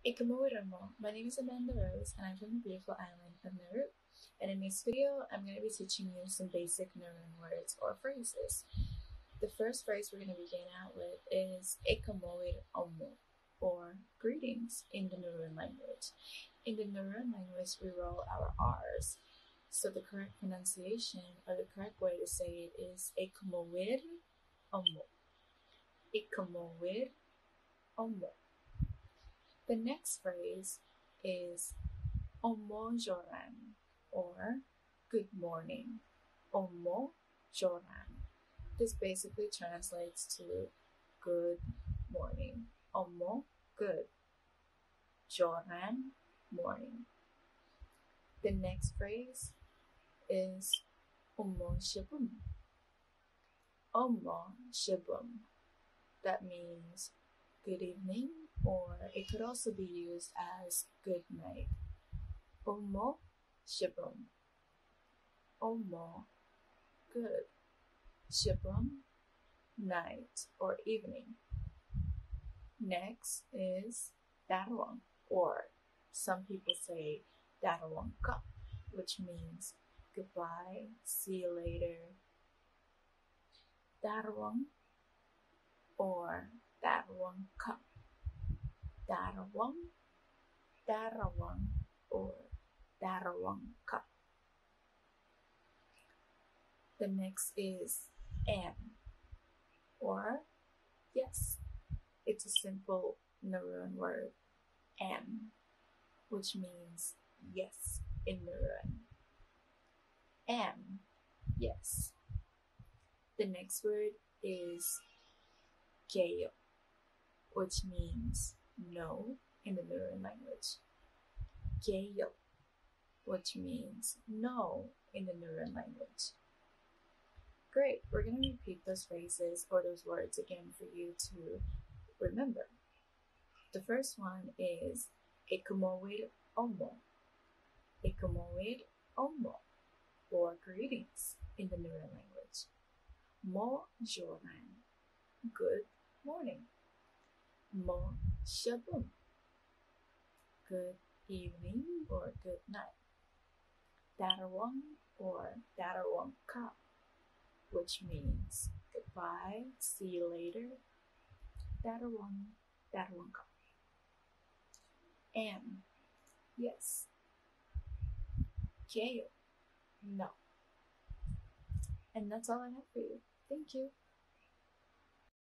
Ikamoiramo. My name is Amanda Rose, and I'm from the beautiful island of Nauru. And in this video, I'm going to be teaching you some basic Nauruan words or phrases. The first phrase we're going to begin out with is Ikamoiramo, or greetings in the Nauruan language. In the Nauruan language, we roll our R's. So the correct pronunciation, or the correct way to say it, is Ikamoiramo. Ikamoiramo. The next phrase is Omojoran, or good morning. Omojoran. This basically translates to good morning. Omo, good. Joran, morning. The next phrase is Omoshibum. Omoshibum. That means good evening, or it could also be used as good night. Omo shibum. Omo, good. Shibum, night or evening. Next is Darawang, or some people say Darawangka, which means goodbye, see you later. Darawang or Darawangka. Darawang, Darawang, or Darawangka. The next is am, or yes. It's a simple Nauruan word, am, which means yes in Nauruan. Am, yes. The next word is Keyo, which means no in the Nauruan language. Keyo, which means no in the Nauruan language. Great, we're going to repeat those phrases or those words again for you to remember. The first one is Ikamoir Omo. Ikamoir Omo, or greetings in the Nauruan language. Mo Joran, good morning. Mo Shabum, good evening or good night. Darawang or Darawangka, which means goodbye, see you later. Darawang, Darawangka. Am, yes. Keyo, no. And that's all I have for you. Thank you.